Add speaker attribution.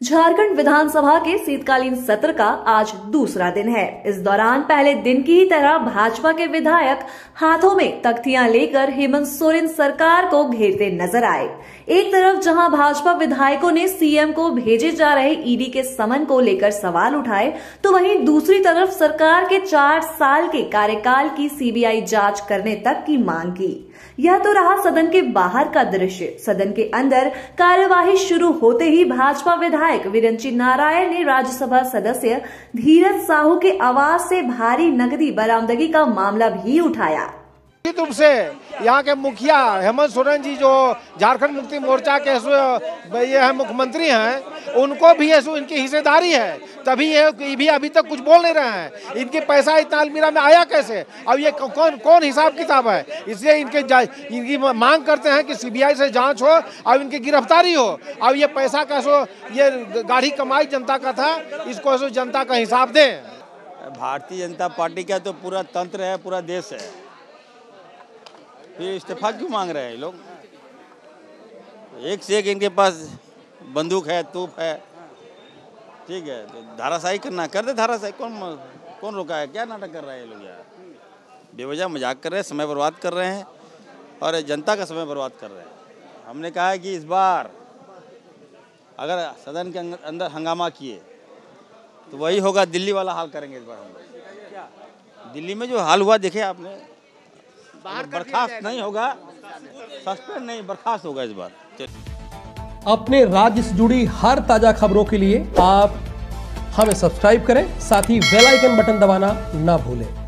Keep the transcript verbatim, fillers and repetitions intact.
Speaker 1: झारखंड विधानसभा के शीतकालीन सत्र का आज दूसरा दिन है। इस दौरान पहले दिन की ही तरह भाजपा के विधायक हाथों में तख्तियां लेकर हेमंत सोरेन सरकार को घेरते नजर आए। एक तरफ जहां भाजपा विधायकों ने सीएम को भेजे जा रहे ईडी के समन को लेकर सवाल उठाए, तो वहीं दूसरी तरफ सरकार के चार साल के कार्यकाल की सीबीआई जांच करने तक की मांग की। यह तो रहा सदन के बाहर का दृश्य। सदन के अंदर कार्यवाही शुरू होते ही भाजपा विधायक विरंची नारायण ने राज्यसभा सदस्य धीरज साहू के आवास से भारी नकदी बरामदगी का मामला भी उठाया।
Speaker 2: तुम से यहाँ के मुखिया हेमंत सोरेन जी जो झारखंड मुक्ति मोर्चा के ये है मुख्यमंत्री हैं, उनको भी ऐसो इनकी हिस्सेदारी है, तभी ये भी अभी तक कुछ बोल नहीं रहे हैं। इनके पैसा इतना अलमीरा में आया कैसे, अब ये कौन कौन हिसाब किताब है। इसलिए इनके इनकी मांग करते हैं कि सीबीआई से जांच हो और इनकी गिरफ्तारी हो। अब ये पैसा कैसो ये गाढ़ी कमाई जनता का था, इसको ऐसो जनता का हिसाब दें।
Speaker 3: भारतीय जनता पार्टी का तो पूरा तंत्र है, पूरा देश है, फिर इस्तीफा क्यों मांग रहे हैं लोग। एक से एक इनके पास बंदूक है, तोप है, ठीक है, तो धाराशाही करना कर दे धाराशाही। कौन कौन रोका है, क्या नाटक कर रहे हैं ये लोग यार। बेवजह मजाक कर रहे हैं, समय बर्बाद कर रहे हैं और जनता का समय बर्बाद कर रहे हैं। हमने कहा है कि इस बार अगर सदन के अंदर हंगामा किए तो वही होगा, दिल्ली वाला हाल करेंगे इस बार हम लोग। दिल्ली में जो हाल हुआ देखे आपने, बर्खास्त नहीं होगा, सस्पेंड नहीं, बर्खास्त होगा इस बार।
Speaker 4: अपने राज्य से जुड़ी हर ताजा खबरों के लिए आप हमें सब्सक्राइब करें, साथ ही बेल आइकन बटन दबाना ना भूलें।